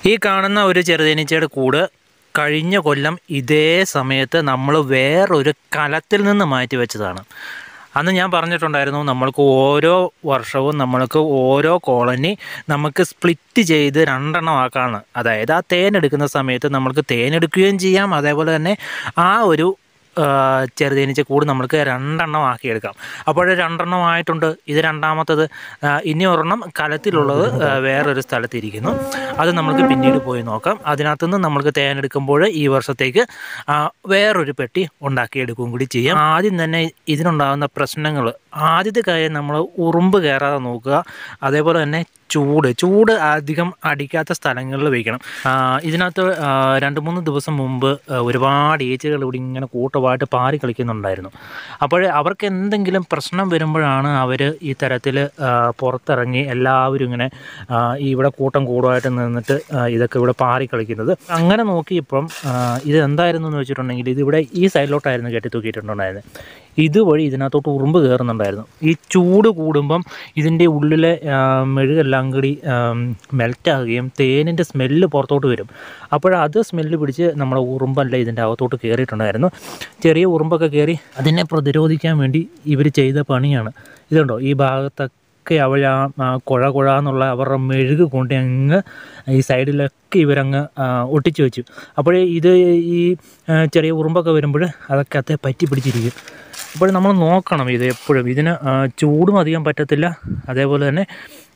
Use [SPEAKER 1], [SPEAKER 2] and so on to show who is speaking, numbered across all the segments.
[SPEAKER 1] ഈ കാണുന്ന ഒരു ചെറുതേനീച്ചയുടെ കൂട് കഴിഞ്ഞ കൊല്ലം ഇതേ സമയത്ത് നമ്മൾ വേറൊരു കലത്തിൽ നിന്ന് മാറ്റി വെച്ചതാണ്. അന്ന് ഞാൻ പറഞ്ഞിട്ടുണ്ടായിരുന്നു, നമ്മൾക്ക് ഓരോ വർഷവും നമ്മൾക്ക് ഓരോ കോളനി നമുക്ക് സ്പ്ലിറ്റ് ചെയ്ത് രണ്ടെണ്ണം ആക്കാമെന്ന്. അതായത് ആ തേനെടുക്കുന്ന സമയത്ത് നമ്മൾക്ക് തേനെടുക്കുകയും ചെയ്യാം, അതേപോലെ തന്നെ ആ ഒരു ചെറുതേനീച്ച കൂട് നമ്മൾക്ക് രണ്ടെണ്ണം ആക്കിയെടുക്കാം. അപ്പോൾ രണ്ടെണ്ണം ആയിട്ടുണ്ട്. ഇത് രണ്ടാമത്തത്. ഇനി ഒരെണ്ണം കലത്തിലുള്ളത് വേറൊരു സ്ഥലത്തിരിക്കുന്നു. അത് നമുക്ക് പിന്നീട് പോയി നോക്കാം. അതിനകത്തുനിന്ന് നമ്മൾക്ക് തേനെടുക്കുമ്പോൾ ഈ വർഷത്തേക്ക് വേറൊരു പെട്ടി ഉണ്ടാക്കിയെടുക്കുകയും കൂടി ചെയ്യാം. ആദ്യം തന്നെ ഇതിനുണ്ടാകുന്ന പ്രശ്നങ്ങൾ, ആദ്യത്തെ കാര്യം നമ്മൾ ഉറുമ്പ് കയറാതെ നോക്കുക. അതേപോലെ തന്നെ ചൂട് അധികം അടിക്കാത്ത സ്ഥലങ്ങളിൽ വയ്ക്കണം. ഇതിനകത്ത് 2-3 ദിവസം മുമ്പ് ഒരുപാട് ഈച്ചകൾ ഇവിടെ ഇങ്ങനെ കൂട്ടമായിട്ട് പാറി കളിക്കുന്നുണ്ടായിരുന്നു. അപ്പോൾ അവർക്ക് എന്തെങ്കിലും പ്രശ്നം വരുമ്പോഴാണ് അവർ ഈ തരത്തിൽ പുറത്തിറങ്ങി എല്ലാവരും ഇങ്ങനെ ഇവിടെ കൂട്ടമായിട്ട് നിന്നിട്ട് ഇതൊക്കെ ഇവിടെ പാറി കളിക്കുന്നത്. അങ്ങനെ നോക്കിയപ്പം ഇത് എന്തായിരുന്നു എന്ന് വെച്ചിട്ടുണ്ടെങ്കിൽ, ഇതിവിടെ ഈ സൈഡിലോട്ടായിരുന്നു കെട്ടി തൂക്കിയിട്ടുണ്ടായിരുന്നത്. ഇതുവഴി ഇതിനകത്തോട്ട് ഉറുമ്പ് കയറുന്നുണ്ടായിരുന്നു. ഈ ചൂട് കൂടുമ്പം ഇതിൻ്റെ ഉള്ളിലെ മെഴുകെല്ലാം കൂടി മെൽറ്റാകുകയും തേനിൻ്റെ സ്മെല്ല് പുറത്തോട്ട് വരും. അപ്പോഴത് സ്മെല്ല് പിടിച്ച് നമ്മുടെ ഉറുമ്പല്ല ഇതിൻ്റെ അകത്തോട്ട് കയറിയിട്ടുണ്ടായിരുന്നു. ചെറിയ ഉറുമ്പൊക്കെ കയറി അതിനെ പ്രതിരോധിക്കാൻ വേണ്ടി ഇവർ ചെയ്ത പണിയാണ്. ഇതുണ്ടോ, ഈ ഭാഗത്തൊക്കെ അവർ കുഴ എന്നുള്ള അവരുടെ മെഴുക് കൊണ്ട് അങ്ങ് ഈ സൈഡിലൊക്കെ ഇവരങ്ങ് ഒട്ടിച്ചു വെച്ചു. അപ്പോൾ ഇത് ഈ ചെറിയ ഉറുമ്പൊക്കെ വരുമ്പോൾ അതൊക്കെ അത്തെ പറ്റി പിടിച്ചിരിക്കും. അപ്പോൾ നമ്മൾ നോക്കണം ഇത് എപ്പോഴും. ഇതിന് ചൂടും അധികം പറ്റത്തില്ല, അതേപോലെ തന്നെ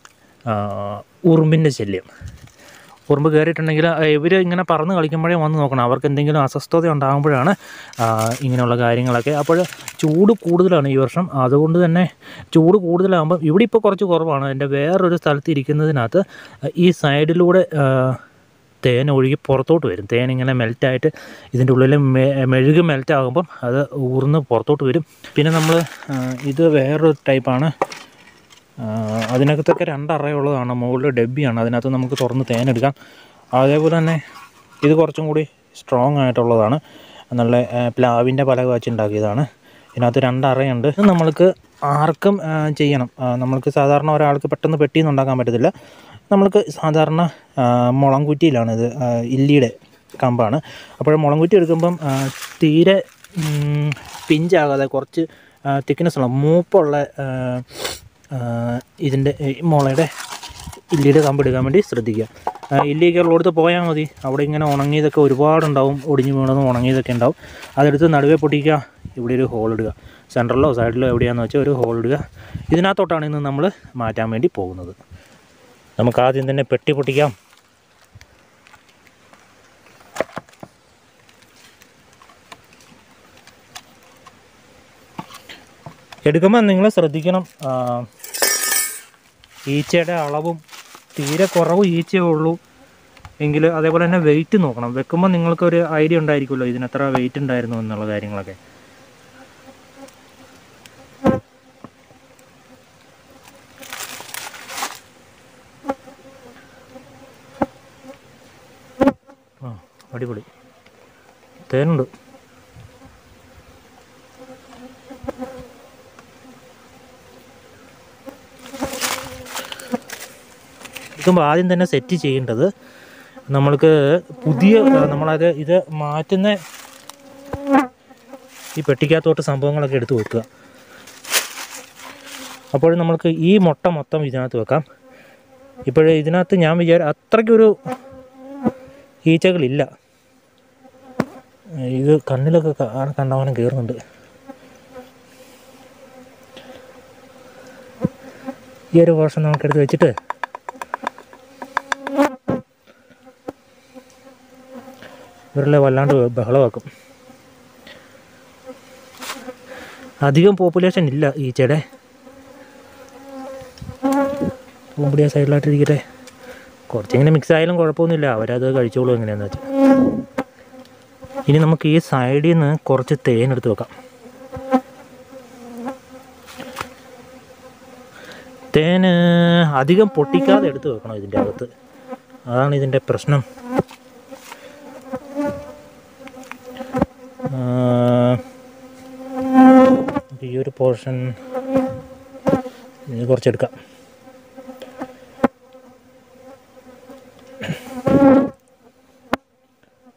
[SPEAKER 1] ഉറുമ്പിൻ്റെ ശല്യം. ഉറുമ്പ് കയറിയിട്ടുണ്ടെങ്കിൽ ഇവർ ഇങ്ങനെ പറന്ന് കളിക്കുമ്പോഴേ വന്ന് നോക്കണം. അവർക്ക് എന്തെങ്കിലും അസ്വസ്ഥത ഉണ്ടാകുമ്പോഴാണ് ഇങ്ങനെയുള്ള കാര്യങ്ങളൊക്കെ. അപ്പോൾ ചൂട് കൂടുതലാണ് ഈ വർഷം. അതുകൊണ്ട് തന്നെ ചൂട് കൂടുതലാകുമ്പം ഇവിടെ ഇപ്പോൾ കുറച്ച് കുറവാണ്. എൻ്റെ വേറൊരു സ്ഥലത്ത് ഇരിക്കുന്നതിനകത്ത് ഈ സൈഡിലൂടെ തേൻ ഒഴുകി പുറത്തോട്ട് വരും. തേൻ ഇങ്ങനെ മെൽറ്റായിട്ട് ഇതിൻ്റെ ഉള്ളിൽ മെഴുക് മെൽറ്റാകുമ്പം അത് ഊർന്ന് പുറത്തോട്ട് വരും. പിന്നെ നമ്മൾ ഇത് വേറൊരു ടൈപ്പാണ്. അതിനകത്തൊക്കെ 2 അറയുള്ളതാണ്. മുകളിൽ ഡബ്ബിയാണ്, അതിനകത്ത് നമുക്ക് തുറന്ന് തേനെടുക്കാം. അതേപോലെ തന്നെ ഇത് കുറച്ചും കൂടി സ്ട്രോങ് ആയിട്ടുള്ളതാണ്. നല്ല പ്ലാവിൻ്റെ പലക വെച്ചുണ്ടാക്കിയതാണ്. ഇതിനകത്ത് 2 അറയുണ്ട്. ഇത് നമ്മൾക്ക് ആർക്കും ചെയ്യണം. നമ്മൾക്ക് സാധാരണ ഒരാൾക്ക് പെട്ടെന്ന് പെട്ടിയൊന്നും ഉണ്ടാക്കാൻ പറ്റത്തില്ല. നമ്മൾക്ക് സാധാരണ മുളംകുറ്റിയിലാണ്. ഇത് ഇല്ലിയുടെ കമ്പാണ്. അപ്പോൾ മുളംകുറ്റി എടുക്കുമ്പം തീരെ പിഞ്ചാകാതെ കുറച്ച് തിക്നെസ് ഉള്ള മൂപ്പുള്ള ഇതിൻ്റെ മുളയുടെ ഇല്ലിയുടെ കമ്പ് എടുക്കാൻ വേണ്ടി ശ്രദ്ധിക്കുക. ഇല്ലിയൊക്കെ ഉള്ളിടത്ത് പോയാൽ മതി. അവിടെ ഇങ്ങനെ ഉണങ്ങിയതൊക്കെ ഒരുപാടുണ്ടാവും, ഒടിഞ്ഞു വീണതും ഉണങ്ങിയതൊക്കെ ഉണ്ടാവും. അതെടുത്ത് നടുവേ പൊട്ടിക്കുക. ഇവിടെ ഒരു ഹോൾ ഇടുക. സെൻറ്ററിലോ സൈഡിലോ എവിടെയാണെന്ന് വെച്ചാൽ ഒരു ഹോൾ ഇടുക. ഇതിനകത്തോട്ടാണ് ഇന്ന് നമ്മൾ മാറ്റാൻ വേണ്ടി പോകുന്നത്. നമുക്ക് ആദ്യം തന്നെ പെട്ടി പൊട്ടിക്കാം. എടുക്കുമ്പോൾ നിങ്ങൾ ശ്രദ്ധിക്കണം, ഈച്ചയുടെ അളവും തീരെ കുറവ് ഈച്ചയേ ഉള്ളൂ എങ്കിൽ അതേപോലെ തന്നെ വെയിറ്റ് നോക്കണം. വെക്കുമ്പോൾ നിങ്ങൾക്കൊരു ഐഡിയ ഉണ്ടായിരിക്കുമല്ലോ ഇതിനെത്ര വെയിറ്റ് ഉണ്ടായിരുന്നു എന്നുള്ള കാര്യങ്ങളൊക്കെ. അടിപൊളി തേനുണ്ട്. എടുക്കുമ്പോൾ ആദ്യം തന്നെ സെറ്റ് ചെയ്യേണ്ടത് നമ്മൾക്ക് നമ്മളത് ഇത് മാറ്റുന്ന ഈ പെട്ടിക്കകത്തോട്ട് സംഭവങ്ങളൊക്കെ എടുത്ത് വെക്കുക. അപ്പോൾ നമ്മൾക്ക് ഈ മുട്ട മൊത്തം ഇതിനകത്ത് വെക്കാം. ഇപ്പോഴേ ഇതിനകത്ത് ഞാൻ അത്രയ്ക്കൊരു ഈച്ചകളില്ല. ഇത് കണ്ണിലൊക്കെ കണ്ടവനം കയറുന്നുണ്ട്. ഈ ഒരു വർഷം നമുക്കെടുത്ത് വെച്ചിട്ട് ഇവരെല്ലാം വല്ലാണ്ട് ബഹളമാക്കും. അധികം പോപ്പുലേഷൻ ഇല്ല ഈച്ചയുടെ. പൂമ്പിടിയ സൈഡിലായിട്ടിരിക്കട്ടെ. കുറച്ചിങ്ങനെ മിക്സ് ആയാലും കുഴപ്പമൊന്നുമില്ല, അവരത് കഴിച്ചോളൂ എങ്ങനെയാണെന്ന് വെച്ചാൽ. ഇനി നമുക്ക് ഈ സൈഡിൽ നിന്ന് കുറച്ച് തേനെടുത്ത് വെക്കാം. തേന് അധികം പൊട്ടിക്കാതെ എടുത്ത് വെക്കണം ഇതിൻ്റെ അകത്ത്. അതാണ് ഇതിൻ്റെ പ്രശ്നം. ഈ ഒരു പോർഷൻ കുറച്ചെടുക്കാം.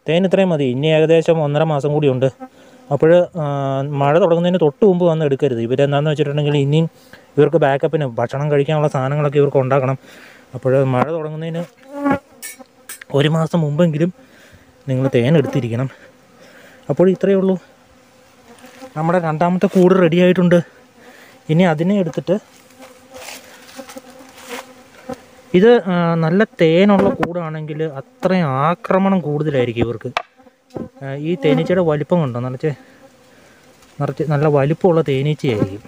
[SPEAKER 1] തേൻ ഇത്രയും മതി. ഇനി ഏകദേശം 1.5 മാസം കൂടിയുണ്ട്. അപ്പോൾ മഴ തുടങ്ങുന്നതിന് തൊട്ട് മുമ്പ് വന്ന് എടുക്കരുത്. ഇവരെന്താണെന്ന് വെച്ചിട്ടുണ്ടെങ്കിൽ ഇനിയും ഇവർക്ക് ബാക്കപ്പിന് ഭക്ഷണം കഴിക്കാനുള്ള സാധനങ്ങളൊക്കെ ഇവർക്ക് ഉണ്ടാക്കണം. അപ്പോൾ മഴ തുടങ്ങുന്നതിന് 1 മാസം മുമ്പെങ്കിലും നിങ്ങൾ തേൻ എടുത്തിരിക്കണം. അപ്പോൾ ഇത്രയേ ഉള്ളൂ. നമ്മുടെ രണ്ടാമത്തെ കൂട് റെഡി ആയിട്ടുണ്ട്. ഇനി അതിനെ എടുത്തിട്ട് ഇത് നല്ല തേനുള്ള കൂടാണെങ്കിൽ അത്രയും ആക്രമണം കൂടുതലായിരിക്കും ഇവർക്ക്. ഈ തേനീച്ചയുടെ വലിപ്പം കണ്ടോ, നിറച്ച് നല്ല വലിപ്പമുള്ള തേനീച്ചയായിരിക്കും.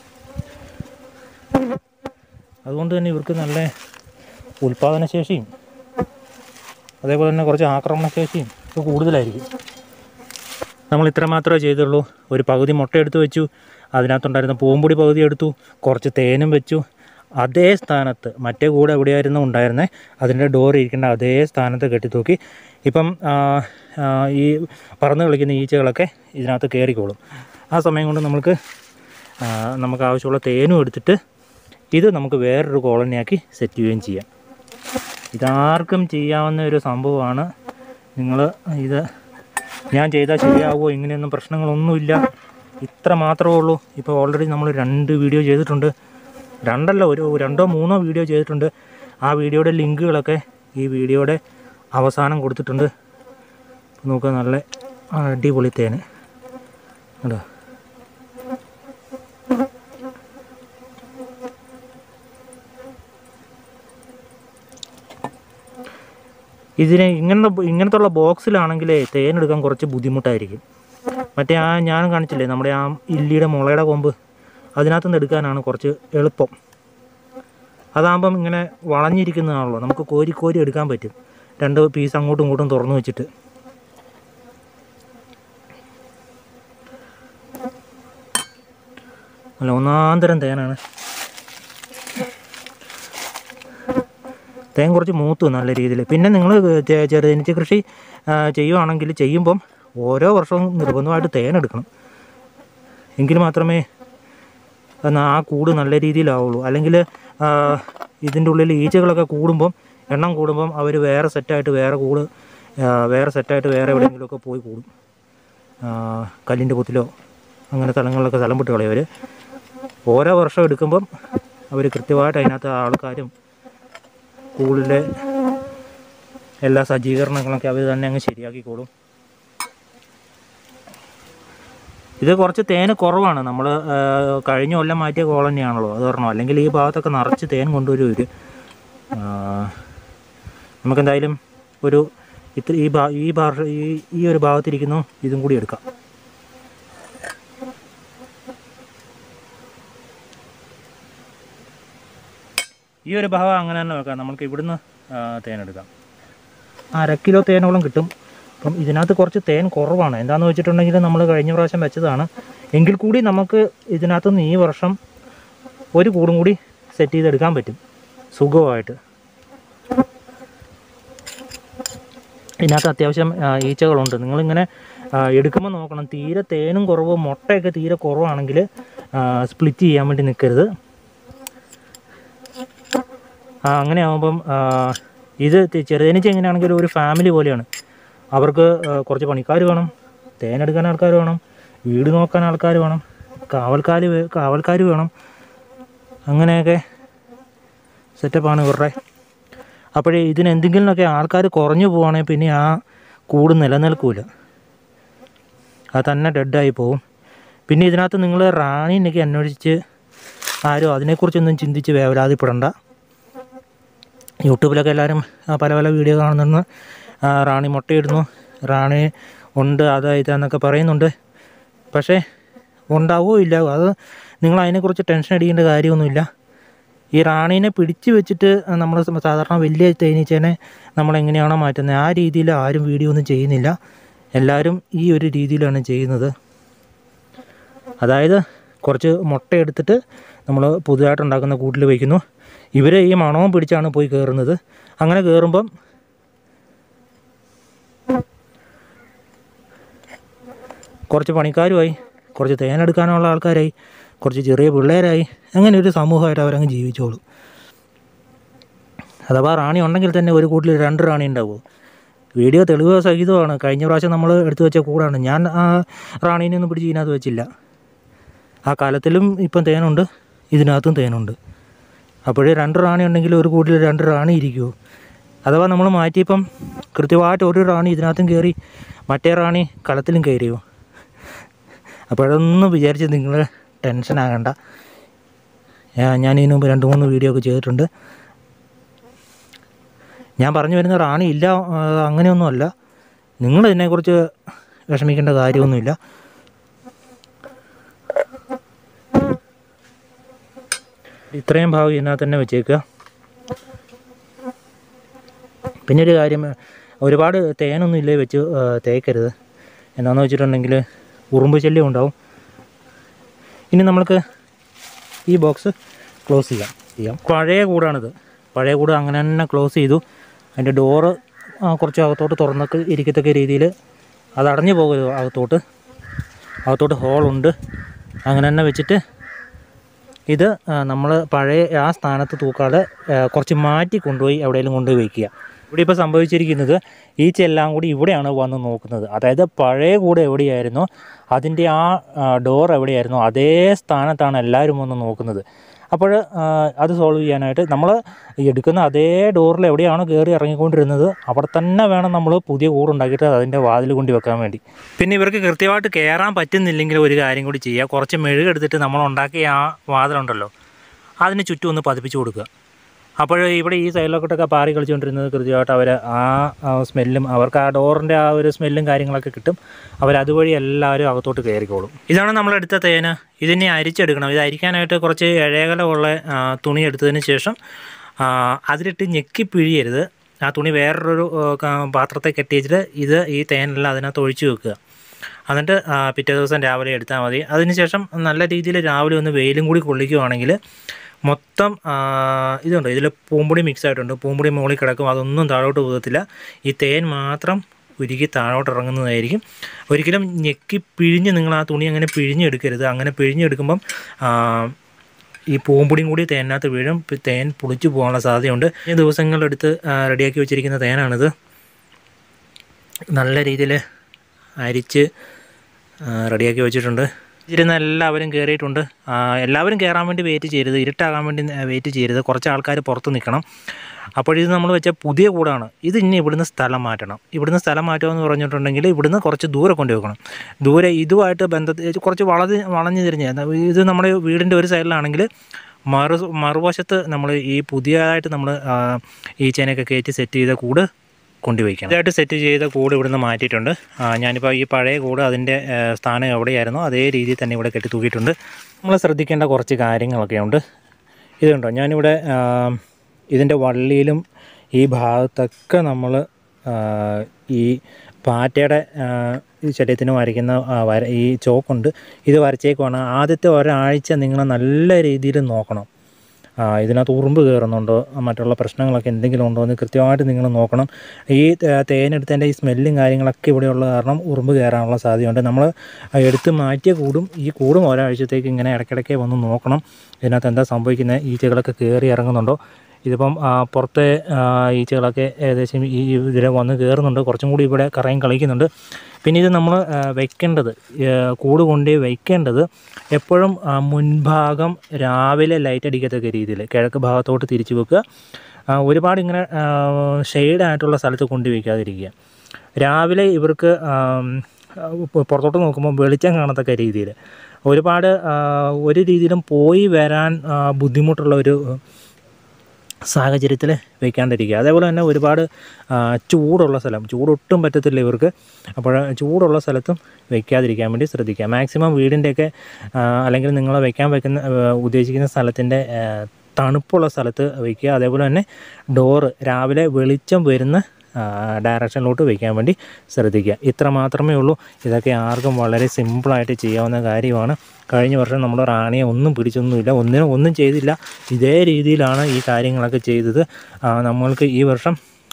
[SPEAKER 1] അതുകൊണ്ട് തന്നെ ഇവർക്ക് നല്ല ഉൽപ്പാദനശേഷിയും അതേപോലെ തന്നെ കുറച്ച് ആക്രമണശേഷിയും ഒക്കെ കൂടുതലായിരിക്കും. നമ്മൾ ഇത്ര മാത്രമേ ചെയ്തുള്ളൂ. ഒരു പകുതി മുട്ട എടുത്ത് വെച്ചു, അതിനകത്തുണ്ടായിരുന്ന പൂമ്പൊടി പകുതി എടുത്തു, കുറച്ച് തേനും വെച്ചു. അതേ സ്ഥാനത്ത് മറ്റേ കൂടെ എവിടെയായിരുന്നു ഉണ്ടായിരുന്നത്, അതിൻ്റെ ഡോർ ഇരിക്കേണ്ട അതേ സ്ഥാനത്ത് കെട്ടിത്തൂക്കി. ഇപ്പം ഈ പറന്ന് കളിക്കുന്ന ഈച്ചകളൊക്കെ ഇതിനകത്ത് കയറിക്കോളും. ആ സമയം കൊണ്ട് നമുക്ക് ആവശ്യമുള്ള തേനും എടുത്തിട്ട് ഇത് നമുക്ക് വേറൊരു കോളനിയാക്കി സെറ്റ് ചെയ്യുകയും ചെയ്യാം. ഇതാർക്കും ചെയ്യാവുന്ന ഒരു സംഭവമാണ്. ഇത് ഞാൻ ചെയ്താൽ ശരിയാവുമോ, ഇങ്ങനെയൊന്നും പ്രശ്നങ്ങളൊന്നുമില്ല. ഇത്ര മാത്രമേ ഉള്ളൂ. ഇപ്പോൾ ഓൾറെഡി നമ്മൾ 2 വീഡിയോ ചെയ്തിട്ടുണ്ട്. 2 അല്ല, ഒരു 2-3 വീഡിയോ ചെയ്തിട്ടുണ്ട്. ആ വീഡിയോയുടെ ലിങ്കുകളൊക്കെ ഈ വീഡിയോയുടെ അവസാനം കൊടുത്തിട്ടുണ്ട്. നോക്കുക, നല്ല അടിപൊളി തേന് കേട്ടോ. ഇതിനെ ഇങ്ങനത്തുള്ള ബോക്സിലാണെങ്കിൽ തേനെടുക്കാൻ കുറച്ച് ബുദ്ധിമുട്ടായിരിക്കും. മറ്റേ ഞാൻ കാണിച്ചില്ലേ നമ്മുടെ ആ ഇല്ലിയുടെ മുളയുടെ കൊമ്പ്, അതിനകത്തുനിന്ന് എടുക്കാനാണ് കുറച്ച് എളുപ്പം. അതാകുമ്പം ഇങ്ങനെ വളഞ്ഞിരിക്കുന്നതാണല്ലോ, നമുക്ക് കോരി എടുക്കാൻ പറ്റും. 2 പീസ് അങ്ങോട്ടും ഇങ്ങോട്ടും തുറന്നു വെച്ചിട്ട്. അല്ല, ഒന്നാന്തരം തേനാണ്. തേൻ കുറച്ച് മൂത്തു നല്ല രീതിയിൽ. പിന്നെ നിങ്ങൾ ചെറുതേനീച്ച കൃഷി ചെയ്യുമ്പം ഓരോ വർഷവും നിർബന്ധമായിട്ട് തേൻ എടുക്കണം. എങ്കിൽ മാത്രമേ ആ കൂട് നല്ല രീതിയിലാവുള്ളൂ. അല്ലെങ്കിൽ ഇതിൻ്റെ ഉള്ളിൽ ഈച്ചകളൊക്കെ എണ്ണം കൂടുമ്പം അവർ വേറെ സെറ്റായിട്ട് വേറെ എവിടെയെങ്കിലുമൊക്കെ പോയി കൂടും. കല്ലിൻ്റെ കുത്തിലോ അങ്ങനെ സ്ഥലങ്ങളിലൊക്കെ സ്ഥലം വിട്ട് കളയും അവർ. ഓരോ വർഷം എടുക്കുമ്പം അവർ കൃത്യമായിട്ട് അതിനകത്ത് ആൾക്കാരും കൂടിലെ എല്ലാ സജ്ജീകരണങ്ങളൊക്കെ അവർ തന്നെ അങ്ങ് ശരിയാക്കിക്കോളും. ഇത് കുറച്ച് തേന് കുറവാണ്. നമ്മൾ കഴിഞ്ഞ കൊല്ലം മാറ്റിയ കോളനിയാണല്ലോ, അത് പറഞ്ഞോ. അല്ലെങ്കിൽ ഈ ഭാഗത്തൊക്കെ നിറച്ച് തേൻ കൊണ്ടുവരും ഇവർ. നമുക്കെന്തായാലും ഈ ഒരു ഭാഗത്തിരിക്കുന്നു, ഇതും കൂടി എടുക്കാം. ഈ ഒരു ഭാഗം അങ്ങനെ തന്നെ വെക്കാം. നമുക്ക് ഇവിടുന്ന് തേനെടുക്കാം. 1/2 കിലോ തേനോളം കിട്ടും. അപ്പം ഇതിനകത്ത് കുറച്ച് തേൻ കുറവാണ്. എന്താണെന്ന് വെച്ചിട്ടുണ്ടെങ്കിൽ നമ്മൾ കഴിഞ്ഞ പ്രാവശ്യം വെച്ചതാണ്. എങ്കിൽ കൂടി നമുക്ക് ഇതിനകത്തുനിന്ന് ഈ വർഷം ഒരു കൂടും കൂടി സെറ്റ് ചെയ്തെടുക്കാൻ പറ്റും സുഖമായിട്ട്. ഇതിനകത്ത് അത്യാവശ്യം ഈച്ചകളുണ്ട്. നിങ്ങളിങ്ങനെ എടുക്കുമ്പോൾ നോക്കണം, തീരെ തേനും കുറവ്, മുട്ടയൊക്കെ തീരെ കുറവാണെങ്കിൽ സ്പ്ലിറ്റ് ചെയ്യാൻ വേണ്ടി നിൽക്കരുത്. അങ്ങനെ ആകുമ്പം ഇത് ചെറുതേനീച്ച എങ്ങനെയാണെങ്കിലും ഒരു ഫാമിലി പോലെയാണ്. അവർക്ക് കുറച്ച് പണിക്കാർ വേണം, തേനെടുക്കാൻ ആൾക്കാർ വേണം, വീട് നോക്കാൻ ആൾക്കാർ വേണം, കാവൽക്കാർ വേണം. അങ്ങനെയൊക്കെ സെറ്റപ്പാണ് ഇവരുടെ. അപ്പോഴേ ഇതിനെന്തെങ്കിലുമൊക്കെ ആൾക്കാർ കുറഞ്ഞു പോവുകയാണെങ്കിൽ പിന്നെ ആ കൂട് നിലനിൽക്കില്ല, അത് തന്നെ ഡെഡായി പോവും. പിന്നെ ഇതിനകത്ത് നിങ്ങൾ റാണീനൊക്കെ അന്വേഷിച്ച് ആരും അതിനെക്കുറിച്ചൊന്നും ചിന്തിച്ച് വേവലാതിപ്പെടണ്ട. യൂട്യൂബിലൊക്കെ എല്ലാവരും പല വീഡിയോ കാണുന്നു, റാണി മുട്ടയിടുന്നു, റാണി ഉണ്ട് ഇതാന്നൊക്കെ പറയുന്നുണ്ട്. പക്ഷേ ഉണ്ടാവുമോ ഇല്ലാവോ, അത് നിങ്ങൾ അതിനെക്കുറിച്ച് ടെൻഷൻ അടിക്കേണ്ട കാര്യമൊന്നുമില്ല. ഈ റാണീനെ പിടിച്ച് വെച്ചിട്ട് നമ്മൾ സാധാരണ വലിയ തേനീച്ചേനെ നമ്മളെങ്ങനെയാണോ മാറ്റുന്നത് ആ രീതിയിൽ ആരും വീഡിയോ ഒന്നും ചെയ്യുന്നില്ല. എല്ലാവരും ഈ ഒരു രീതിയിലാണ് ചെയ്യുന്നത്. അതായത് കുറച്ച് മുട്ട എടുത്തിട്ട് നമ്മൾ പുതുതായിട്ടുണ്ടാക്കുന്ന കൂട്ടിൽ വയ്ക്കുന്നു. ഇവർ ഈ മണവും പിടിച്ചാണ് പോയി കയറുന്നത്. അങ്ങനെ കയറുമ്പം കുറച്ച് പണിക്കാരുമായി, കുറച്ച് തേനെടുക്കാനുള്ള ആൾക്കാരായി, കുറച്ച് ചെറിയ പിള്ളേരായി, അങ്ങനെ ഒരു സമൂഹമായിട്ട് അവരങ്ങ് ജീവിച്ചോളും. അഥവാ റാണി ഉണ്ടെങ്കിൽ തന്നെ ഒരു കൂട്ടിൽ 2 റാണി ഉണ്ടാവുമോ? വീഡിയോ തെളിവ് സഹിതമാണ്. കഴിഞ്ഞ പ്രാവശ്യം നമ്മൾ എടുത്തു വെച്ച കൂടാണ്. ഞാൻ ആ റാണീനെ ഒന്നും പിടിച്ച് ഇതിനകത്ത് വെച്ചില്ല. ആ കലത്തിലും ഇപ്പം തേനുണ്ട്, ഇതിനകത്തും തേനുണ്ട്. അപ്പോഴേ 2 റാണി ഉണ്ടെങ്കിൽ ഒരു കൂട്ടിൽ 2 റാണി ഇരിക്കുമോ? അഥവാ നമ്മൾ മാറ്റിയപ്പം കൃത്യമായിട്ട് ഒരു റാണി ഇതിനകത്തും കയറി മറ്റേ റാണി കലത്തിലും കയറിയോ? അപ്പോഴൊന്നും വിചാരിച്ച് നിങ്ങൾ ടെൻഷനാകണ്ട. ഞാൻ ഇതിനു മുമ്പ് 2-3 വീഡിയോ ഒക്കെ ചെയ്തിട്ടുണ്ട്. ഞാൻ പറഞ്ഞു വരുന്ന റാണി ഇല്ല അങ്ങനെയൊന്നുമല്ല. നിങ്ങൾ ഇതിനെക്കുറിച്ച് വിഷമിക്കേണ്ട കാര്യമൊന്നുമില്ല. ഇത്രയും ഭാഗം ഇതിനകത്ത് തന്നെ വെച്ചേക്കുക. പിന്നെ ഒരു കാര്യം, ഒരുപാട് തേനൊന്നും ഇല്ലേ വെച്ച് തേക്കരുത്. എന്താണെന്ന് വെച്ചിട്ടുണ്ടെങ്കിൽ ഉറുമ്പ് ശല്യം ഉണ്ടാവും. ഇനി നമ്മൾക്ക് ഈ ബോക്സ് ക്ലോസ് ചെയ്യാം. പഴയ കൂടാണിത്. പഴയ കൂട് അങ്ങനെ തന്നെ ക്ലോസ് ചെയ്തു. അതിൻ്റെ ഡോറ് കുറച്ച് അകത്തോട്ട് തുറന്നൊക്കെ ഇരിക്കത്തക്ക രീതിയിൽ അത് അടഞ്ഞു പോകരുത്. അകത്തോട്ട് ഹോളുണ്ട്. അങ്ങനെ തന്നെ വെച്ചിട്ട് ഇത് നമ്മൾ പഴയ ആ സ്ഥാനത്ത് തൂക്കാതെ കുറച്ച് മാറ്റി കൊണ്ടുപോയി എവിടെയെങ്കിലും കൊണ്ടുപോയി വയ്ക്കുക. ഇവിടെ ഇപ്പോൾ സംഭവിച്ചിരിക്കുന്നത് ഈച്ചയെല്ലാം കൂടി ഇവിടെയാണ് വന്ന് നോക്കുന്നത്. അതായത് പഴയ കൂട് എവിടെയായിരുന്നോ അതിൻ്റെ ആ ഡോർ എവിടെയായിരുന്നോ അതേ സ്ഥാനത്താണ് എല്ലാവരും വന്ന് നോക്കുന്നത്. അപ്പോൾ അത് സോൾവ് ചെയ്യാനായിട്ട് നമ്മൾ എടുക്കുന്ന അതേ ഡോറിൽ എവിടെയാണോ കയറി ഇറങ്ങിക്കൊണ്ടിരുന്നത് അവിടെ തന്നെ വേണം നമ്മൾ പുതിയ കൂടുണ്ടാക്കിയിട്ട് അതിൻ്റെ വാതിൽ കൊണ്ട് വെക്കാൻ വേണ്ടി. പിന്നെ ഇവർക്ക് കൃത്യമായിട്ട് കയറാൻ പറ്റുന്നില്ലെങ്കിൽ ഒരു കാര്യം കൂടി ചെയ്യുക. കുറച്ച് മെഴുകെടുത്തിട്ട് നമ്മൾ ഉണ്ടാക്കിയ ആ വാതിലുണ്ടല്ലോ അതിന് ചുറ്റും ഒന്ന് പതിപ്പിച്ച് കൊടുക്കുക. അപ്പോൾ ഇവിടെ ഈ സൈഡിലൊക്കെ പാറി കളിച്ചുകൊണ്ടിരുന്നത് കൃത്യമായിട്ട് അവർ ആ സ്മെല്ലും അവർക്ക് ആ ഡോറിൻ്റെ ആ ഒരു സ്മെല്ലും കാര്യങ്ങളൊക്കെ കിട്ടും. അവരതുവഴി എല്ലാവരും അകത്തോട്ട് കയറിക്കോളും. ഇതാണ് നമ്മളെടുത്ത തേന്. ഇതിനെ അരിച്ചെടുക്കണം. ഇത് അരിക്കാനായിട്ട് കുറച്ച് ഇഴകലമുള്ള തുണി എടുത്തതിന് ശേഷം അതിലിട്ട് ഞെക്കി പിഴിയരുത്. ആ തുണി വേറൊരു പാത്രത്തെ കെട്ടി വെച്ചിട്ട് ഈ തേനെല്ലാം അതിനകത്ത് ഒഴിച്ച് വെക്കുക. എന്നിട്ട് പിറ്റേ ദിവസം രാവിലെ എടുത്താൽ മതി. അതിനുശേഷം നല്ല രീതിയിൽ രാവിലെ ഒന്ന് വെയിലും കൂടി കൊള്ളിക്കുകയാണെങ്കിൽ മൊത്തം ഇതുണ്ട്. ഇതിൽ പൂമ്പൊടി മിക്സ് ആയിട്ടുണ്ട്. പൂമ്പൊടി മുകളിൽ കിടക്കും. അതൊന്നും താഴോട്ട് പോകത്തില്ല. ഈ തേൻ മാത്രം ഉരുകി താഴോട്ട് ഇറങ്ങുന്നതായിരിക്കും. ഒരിക്കലും ഞെക്കി പിഴിഞ്ഞ് നിങ്ങൾ ആ തുണി അങ്ങനെ പിഴിഞ്ഞെടുക്കരുത്. അങ്ങനെ പിഴിഞ്ഞെടുക്കുമ്പം ഈ പൂമ്പൊടിയും കൂടി തേനിനകത്ത് വീഴും. തേൻ പുളിച്ചു പോകാനുള്ള സാധ്യതയുണ്ട്. ഈ ദിവസങ്ങളെടുത്ത് റെഡിയാക്കി വെച്ചിരിക്കുന്ന തേനാണിത്. നല്ല രീതിയിൽ അരിച്ച് റെഡിയാക്കി വെച്ചിട്ടുണ്ട്. ഇരുന്ന് എല്ലാവരും കയറിയിട്ടുണ്ട്. എല്ലാവരും കയറാൻ വേണ്ടി വെയിറ്റ് ചെയ്യരുത്. ഇരുട്ടാകാൻ വേണ്ടി വെയിറ്റ് ചെയ്യരുത്. കുറച്ച് ആൾക്കാർ പുറത്ത് നിൽക്കണം. അപ്പോഴിത് നമ്മൾ വെച്ച പുതിയ കൂടാണ്. ഇത് ഇനി ഇവിടുന്ന് സ്ഥലം മാറ്റണം. ഇവിടുന്ന് സ്ഥലം മാറ്റുമെന്ന് പറഞ്ഞിട്ടുണ്ടെങ്കിൽ ഇവിടുന്ന് കുറച്ച് ദൂരെ കൊണ്ട് വെക്കണം. ദൂരെ ഇതുമായിട്ട് ബന്ധത്തിൽ കുറച്ച് വളഞ്ഞു തിരിഞ്ഞ്, ഇത് നമ്മുടെ വീടിൻ്റെ ഒരു സൈഡിലാണെങ്കിൽ മറുവശത്ത് നമ്മൾ ഈ പുതിയതായിട്ട് നമ്മൾ ഈ ചേനയൊക്കെ കയറ്റി സെറ്റ് ചെയ്ത കൂട് കൊണ്ടുവയ്ക്കണം. ഇതായിട്ട് സെറ്റ് ചെയ്ത കൂട് ഇവിടുന്ന് മാറ്റിയിട്ടുണ്ട്. ഞാനിപ്പോൾ ഈ പഴയ കൂട് അതിൻ്റെ സ്ഥാനം എവിടെയായിരുന്നോ അതേ രീതിയിൽ തന്നെ ഇവിടെ കെട്ടി തൂക്കിയിട്ടുണ്ട്. നമ്മൾ ശ്രദ്ധിക്കേണ്ട കുറച്ച് കാര്യങ്ങളൊക്കെ ഉണ്ട്. ഇതുണ്ടോ, ഞാനിവിടെ ഇതിൻ്റെ വള്ളിയിലും ഈ ഭാഗത്തൊക്കെ നമ്മൾ ഈ പാറ്റയുടെ ശരീരത്തിന് വരയ്ക്കുന്ന ഈ ചോക്കുണ്ട്. ഇത് വരച്ചേക്കുവാണ്. ആദ്യത്തെ ഒരാഴ്ച നിങ്ങൾ നല്ല രീതിയിൽ നോക്കണം. ഇതിനകത്ത് ഉറുമ്പ് കയറുന്നുണ്ടോ, മറ്റുള്ള പ്രശ്നങ്ങളൊക്കെ എന്തെങ്കിലും ഉണ്ടോ എന്ന് കൃത്യമായിട്ട് നിങ്ങൾ നോക്കണം. ഈ തേനെടുത്തതിൻ്റെ ഈ സ്മെല്ലും കാര്യങ്ങളൊക്കെ ഇവിടെയുള്ള കാരണം ഉറുമ്പ് കയറാനുള്ള സാധ്യതയുണ്ട്. നമ്മൾ എടുത്ത് മാറ്റിയ ഈ കൂടും ഒരാഴ്ചത്തേക്ക് ഇങ്ങനെ ഇടയ്ക്കിടയ്ക്ക് വന്ന് നോക്കണം. ഇതിനകത്ത് എന്താ സംഭവിക്കുന്നത്, ഈച്ചകളൊക്കെ കയറി ഇറങ്ങുന്നുണ്ടോ. ഇതിപ്പം പുറത്തെ ഈച്ചകളൊക്കെ ഏകദേശം ഈ ഇതിൽ വന്ന് കയറുന്നുണ്ട്. കുറച്ചും കൂടി ഇവിടെ കറയും കളിക്കുന്നുണ്ട്. പിന്നെ ഇത് നമ്മൾ വയ്ക്കേണ്ടത്, കൂട് കൊണ്ട് വയ്ക്കേണ്ടത് എപ്പോഴും മുൻഭാഗം രാവിലെ ലൈറ്റ് അടിക്കത്തക്ക രീതിയിൽ കിഴക്ക് ഭാഗത്തോട്ട് തിരിച്ചു വെക്കുക. ഒരുപാട് ഇങ്ങനെ ഷെയ്ഡായിട്ടുള്ള സ്ഥലത്ത് കൊണ്ട് വയ്ക്കാതിരിക്കുക. രാവിലെ ഇവർക്ക് പുറത്തോട്ട് നോക്കുമ്പോൾ വെളിച്ചം കാണത്തക്ക രീതിയിൽ ഒരുപാട് ഒരു രീതിയിലും പോയി വരാൻ ബുദ്ധിമുട്ടുള്ള ഒരു സാഹചര്യത്തിൽ വയ്ക്കാണ്ടിരിക്കുക. അതേപോലെ തന്നെ ഒരുപാട് ചൂടുള്ള സ്ഥലം, ചൂടൊട്ടും പറ്റത്തില്ല ഇവർക്ക്. അപ്പോൾ ചൂടുള്ള സ്ഥലത്തും വയ്ക്കാതിരിക്കാൻ വേണ്ടി ശ്രദ്ധിക്കുക. മാക്സിമം വീടിൻ്റെയൊക്കെ അല്ലെങ്കിൽ നിങ്ങൾ ഉദ്ദേശിക്കുന്ന സ്ഥലത്തിൻ്റെ തണുപ്പുള്ള സ്ഥലത്ത് വയ്ക്കുക. അതേപോലെ തന്നെ ഡോറ് രാവിലെ വെളിച്ചം വരുന്ന ഡയറക്ഷനിലോട്ട് വയ്ക്കാൻ വേണ്ടി ശ്രദ്ധിക്കുക. ഇത്ര മാത്രമേ ഉള്ളൂ. ഇതൊക്കെ ആർക്കും വളരെ സിമ്പിളായിട്ട് ചെയ്യാവുന്ന കാര്യമാണ്. കഴിഞ്ഞ വർഷം നമ്മൾ റാണിയെ ഒന്നും പിടിച്ചൊന്നുമില്ല, ഒന്നും ചെയ്തില്ല. ഇതേ രീതിയിലാണ് ഈ കാര്യങ്ങളൊക്കെ ചെയ്തത്. നമ്മൾക്ക് ഈ വർഷം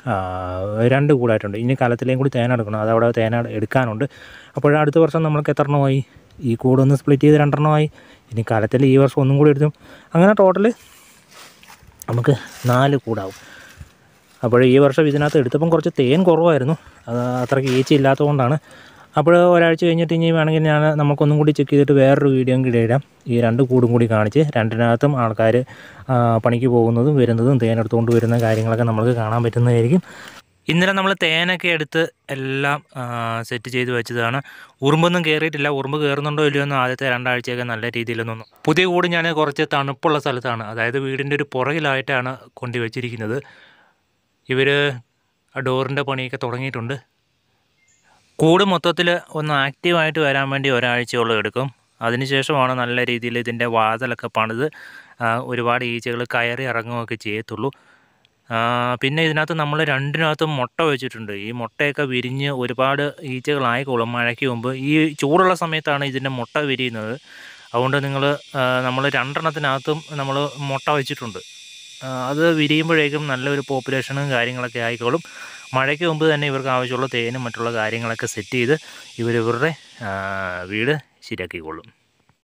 [SPEAKER 1] 2 കൂടായിട്ടുണ്ട്. ഇനി കലത്തിലേയും കൂടി തേനെടുക്കണം. അതവിടെ തേന എടുക്കാനുണ്ട്. അപ്പോൾ അടുത്ത വർഷം നമ്മൾക്ക് എത്ര എണ്ണമായി? ഈ കൂടൊന്ന് സ്പ്ലിറ്റ് ചെയ്ത് 2 എണ്ണമായി. ഇനി കലത്തിൽ ഈ വർഷം ഒന്നും കൂടി എടുത്തും. അങ്ങനെ ടോട്ടൽ നമുക്ക് 4 കൂടാവും. അപ്പോൾ ഈ വർഷം ഇതിനകത്ത് എടുത്തപ്പം കുറച്ച് തേൻ കുറവായിരുന്നു, അത് അത്രയ്ക്ക് ഈച്ച ഇല്ലാത്തതുകൊണ്ടാണ്. അപ്പോൾ ഒരാഴ്ച കഴിഞ്ഞിട്ട് ഇനി വേണമെങ്കിൽ നമുക്കൊന്നും കൂടി ചെക്ക് ചെയ്തിട്ട് വേറൊരു വീഡിയോയും കൂടി ഇടാം, ഈ 2 കൂടും കൂടി കാണിച്ച്. രണ്ടിനകത്തും ആൾക്കാർ പണിക്ക് പോകുന്നതും വരുന്നതും തേനെടുത്തുകൊണ്ട് വരുന്ന കാര്യങ്ങളൊക്കെ നമുക്ക് കാണാൻ പറ്റുന്നതായിരിക്കും. ഇന്നലെ നമ്മൾ തേനൊക്കെ എടുത്ത് എല്ലാം സെറ്റ് ചെയ്ത് വെച്ചതാണ്. ഉറുമ്പൊന്നും കയറിയിട്ടില്ല. ഉറുമ്പ് കയറുന്നുണ്ടോ ഇല്ലയോ എന്ന് ആദ്യത്തെ 2 ആഴ്ചയൊക്കെ നല്ല രീതിയിലൊന്നും. പുതിയ കൂട് ഞാൻ കുറച്ച് തണുപ്പുള്ള സ്ഥലത്താണ്, അതായത് വീടിൻ്റെ ഒരു പുറകിലായിട്ടാണ് കൊണ്ടുവച്ചിരിക്കുന്നത്. ഇവർ ഡോറിൻ്റെ പണിയൊക്കെ തുടങ്ങിയിട്ടുണ്ട്. കൂട് മൊത്തത്തിൽ ഒന്ന് ആക്റ്റീവായിട്ട് വരാൻ വേണ്ടി ഒരാഴ്ചയോളം എടുക്കും. അതിനുശേഷമാണ് നല്ല രീതിയിൽ ഇതിൻ്റെ വാതിലൊക്കെ പണിത് ഒരുപാട് ഈച്ചകൾ കയറി ഇറങ്ങുകയൊക്കെ ചെയ്യത്തുള്ളൂ. പിന്നെ ഇതിനകത്ത് നമ്മൾ രണ്ടിനകത്തും മുട്ട വെച്ചിട്ടുണ്ട്. ഈ മുട്ടയൊക്കെ വിരിഞ്ഞ് ഒരുപാട് ഈച്ചകളായിക്കോളും മഴയ്ക്ക് മുമ്പ്. ഈ ചൂടുള്ള സമയത്താണ് ഇതിൻ്റെ മുട്ട വിരിയുന്നത്. അതുകൊണ്ട് നമ്മൾ 2എണ്ണത്തിനകത്തും നമ്മൾ മുട്ട വെച്ചിട്ടുണ്ട്. അത് വിരിയുമ്പോഴേക്കും നല്ലൊരു പോപ്പുലേഷനും കാര്യങ്ങളൊക്കെ ആയിക്കോളും. മഴയ്ക്ക് മുമ്പ് തന്നെ ഇവർക്ക് ആവശ്യമുള്ള തേനും മറ്റുള്ള കാര്യങ്ങളൊക്കെ സെറ്റ് ചെയ്ത് ഇവരുടെ വീട് ശരിയാക്കിക്കോളും.